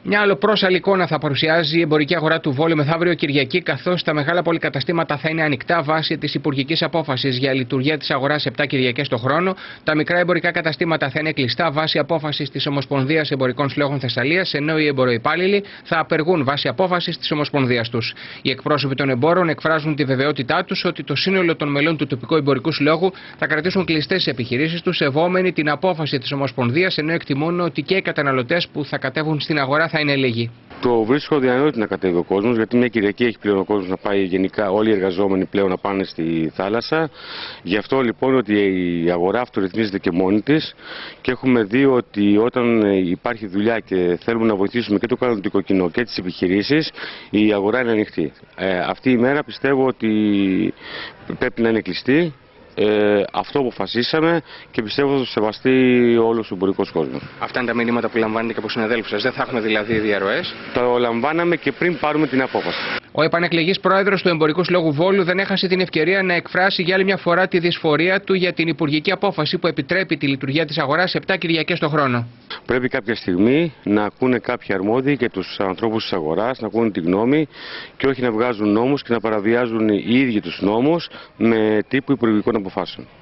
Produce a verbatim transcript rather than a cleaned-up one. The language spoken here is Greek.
Μια αλλοπρόσαλη εικόνα θα παρουσιάζει η εμπορική αγορά του Βόλου μεθαύριο Κυριακή, καθώς τα μεγάλα πολυκαταστήματα θα είναι ανοιχτά βάσει της υπουργικής απόφασης για λειτουργία της αγοράς επτά Κυριακές το χρόνο. Τα μικρά εμπορικά καταστήματα θα είναι κλειστά βάσει απόφασης της Ομοσπονδίας Εμπορικών Συλλόγων Θεσσαλίας, ενώ οι εμποροϊπάλληλοι θα απεργούν βάσει απόφασης της Ομοσπονδίας τους. Οι εκπρόσωποι των εμπόρων εκφράζουν τη βεβαιότητά τους ότι το σύνολο των μελών του τοπικού εμπορικού συλλόγου θα κρατήσουν κλειστές τις επιχειρήσεις τους, σεβόμενοι την απόφαση της Ομοσπονδίας, ενώ εκτιμούν ότι και οι καταναλωτές που θα κατέβουν στην αγορά θα είναι λίγοι. Το βρίσκω διανοητό να κατέβει ο κόσμος, γιατί μια Κυριακή έχει πλέον ο κόσμος να πάει γενικά, όλοι οι εργαζόμενοι πλέον να πάνε στη θάλασσα. Γι' αυτό λοιπόν ότι η αγορά αυτορυθμίζεται και μόνη της και έχουμε δει ότι όταν υπάρχει δουλειά και θέλουμε να βοηθήσουμε και το καταναλωτικό κοινό και τις επιχειρήσεις, η αγορά είναι ανοιχτή. Ε, αυτή η μέρα πιστεύω ότι πρέπει να είναι κλειστή. Ε, αυτό αποφασίσαμε και πιστεύω ότι θα σεβαστεί όλος ο εμπορικός κόσμος. Αυτά είναι τα μηνύματα που λαμβάνετε και από συναδέλφους σας. Δεν θα έχουμε δηλαδή διαρροές. Το λαμβάναμε και πριν πάρουμε την απόφαση. Ο επανεκλεγής πρόεδρος του Εμπορικού Συλλόγου Βόλου δεν έχασε την ευκαιρία να εκφράσει για άλλη μια φορά τη δυσφορία του για την υπουργική απόφαση που επιτρέπει τη λειτουργία της αγοράς επτά Κυριακές το χρόνο. Πρέπει κάποια στιγμή να ακούνε κάποιοι αρμόδιοι και τους ανθρώπους της αγοράς, να ακούνε τη γνώμη και όχι να βγάζουν νόμους και να παραβιάζουν οι ίδιοι τους νόμους με τύπου υπουργικών αποφάσεων.